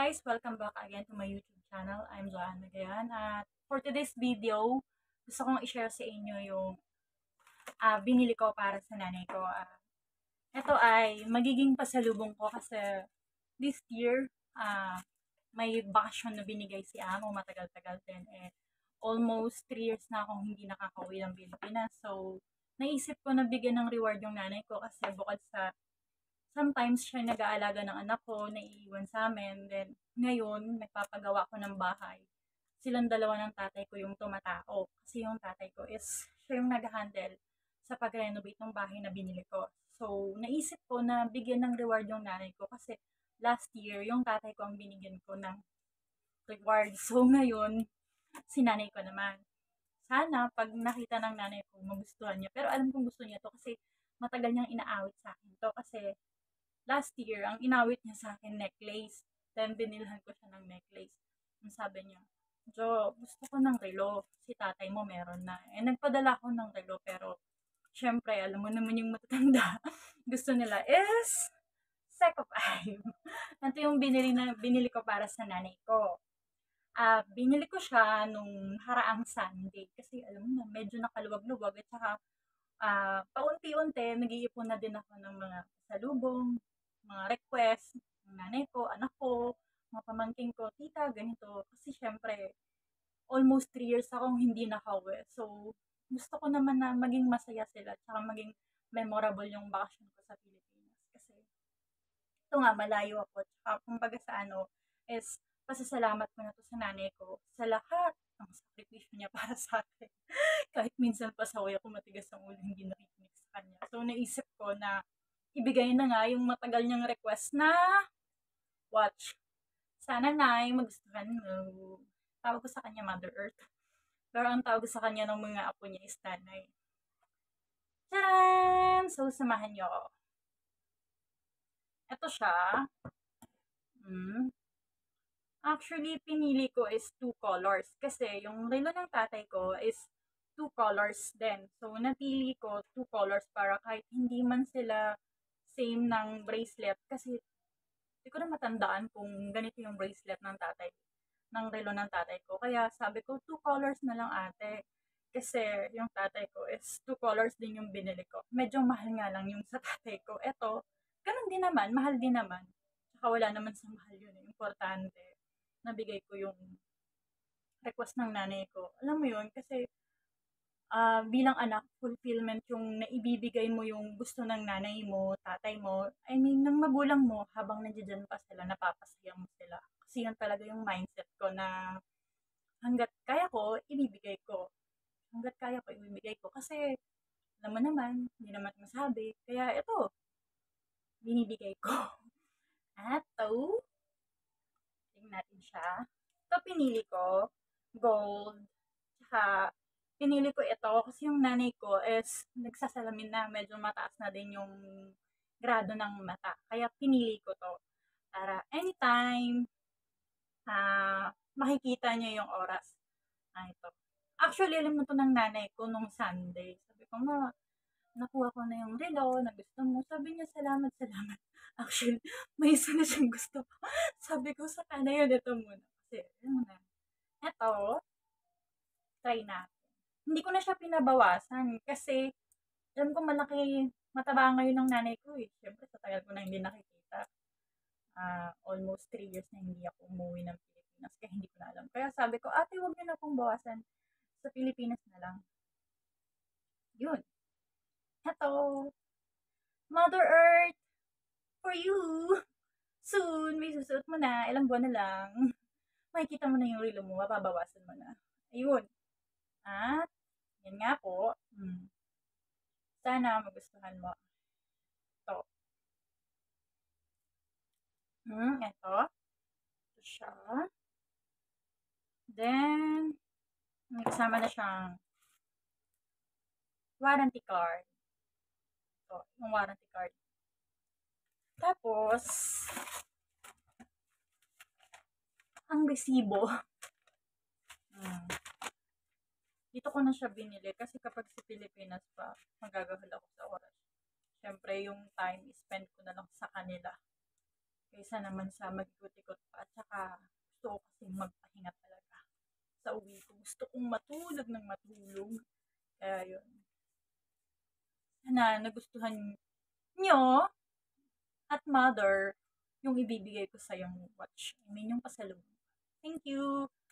guys! Welcome back again to my YouTube channel. I'm Joanne Magayan. At for today's video, gusto kong i-share sa inyo yung binili ko para sa nanay ko. Ito ay magiging pasalubong ko kasi this year, may bakasyon na binigay si Amo matagal-tagal din. Almost 3 years na akong hindi nakakauwi ng Pilipinas. So, naisip ko na bigyan ng reward yung nanay ko kasi bukod sa sometimes siya nag-aalaga ng anak ko, naiiwan sa amin. Then, ngayon, nagpapagawa ko ng bahay. Silang dalawa ng tatay ko yung tumatao. Kasi yung tatay ko siya yung nag-handle sa pag-renovate ng bahay na binili ko. So, naisip ko na bigyan ng reward yung nanay ko kasi last year, yung tatay ko ang binigyan ko ng reward. So, ngayon, si nanay ko naman. Sana, pag nakita ng nanay ko, magustuhan niya. Pero alam kong gusto niya to kasi matagal niyang inaawit sa akin to kasi last year, ang inawit niya sa akin necklace. Then, binilhan ko siya ng necklace. Ang sabi niya, Jo, gusto ko ng relo. Si tatay mo meron na. Nagpadala ko ng relo pero syempre, alam mo naman yung matatanda. Gusto nila is Seco 5. Ito yung binili ko para sa nanay ko. Binili ko siya nung haraang Sunday kasi alam mo na, medyo nakaluwag-luwag at saka paunti-unti nag-iipon na din ako ng mga salubong, mga request ng nanay ko, anak ko, mga pamangking ko, tita, ganito. Kasi syempre, almost 3 years akong hindi nakauwi. So, gusto ko naman na maging masaya sila at maging memorable yung bakasyon ko sa Pilipinas. Kasi, ito nga, malayo ako. Tsaka, kumbaga sa is pasasalamat ko na to sa nanay ko sa lahat ng sakripisyo niya para sa akin. Kahit minsan pasaway ako, matigas ang ulo, hindi nakikinig sa kanya. So, naisip ko na ibigay na nga yung matagal niyang request na watch. Sana na magustuhan mo. Tawag ko sa kanya Mother Earth. Pero ang tawag sa kanya ng mga apo niya is Tanay. Tcharan! So, samahan niyo ako. Ito siya. Actually, pinili ko is 2 colors. Kasi yung relo ng tatay ko is 2 colors din. So, napili ko 2 colors para kahit hindi man sila same ng bracelet. Kasi, hindi ko na matandaan kung ganito yung bracelet ng tatay, ng relo ng tatay ko. Kaya sabi ko, 2 colors na lang ate. Kasi yung tatay ko is 2 colors din yung binili ko. Medyo mahal nga lang yung sa tatay ko. Ito, ganun din naman, mahal din naman. Tsaka wala naman sa mahal yun. Importante, nabigay ko yung request ng nanay ko. Alam mo yun, kasi bilang anak, fulfillment yung naibibigay mo yung gusto ng nanay mo, tatay mo, I mean, ng magulang mo, habang nandiyan pa sila, napapasaya mo sila. Kasi yun talaga yung mindset ko na hanggat kaya ko, ibibigay ko. Hanggat kaya ko, ibibigay ko. Kasi, alam mo naman, hindi naman masabi. Kaya ito, binibigay ko. At ito, tingnan natin siya. Ito pinili ko, gold, tsaka pinili ko ito kasi yung nanay ko is nagsasalamin na, medyo mataas na din yung grado ng mata. Kaya pinili ko to para anytime makikita niya yung oras. Ito. Actually, alam mo to ng nanay ko nung Sunday. Sabi ko, ma, nakuha ko na yung relo na gusto mo. Sabi niya, salamat, salamat. Actually, may isa na siyang gusto ko. Sabi ko, sa na yun, ito muna. Kasi, ano na. Ito, try natin. Hindi ko na siya pinabawasan kasi alam ko malaki, mataba ngayon ng nanay ko eh. Siyempre, sa tagal ko na hindi nakikita. Almost 3 years na hindi ako umuwi ng Pilipinas kaya hindi ko na alam. Kaya sabi ko, ate, huwag niyo na pong bawasan. Sa Pilipinas na lang. Yun. Ito, Mother Earth, for you. Soon, may susuot mo na. Ilang buwan na lang. Makikita mo na yung relo mo, mababawasan mo na. Ayun. At, yan nga po. Sana magustuhan mo. Ito. Ito. Ito siya. Then, may kasama na siyang warranty card. Ito, yung warranty card. Tapos, ang resibo. Dito ko na siya binili kasi kapag sa Pilipinas pa, magagahal ako sa oras. Siyempre, yung time spend ko na lang sa kanila. kaysa naman sa mag-ikot-ikot pa. At saka gusto ko kasing magpahinga talaga sa uwi ko. Gusto kong matulog ng matulog. Kaya yun. Sana nagustuhan nyo at mother yung ibibigay ko sa yung watch. I mean, yung pasalubong. Thank you!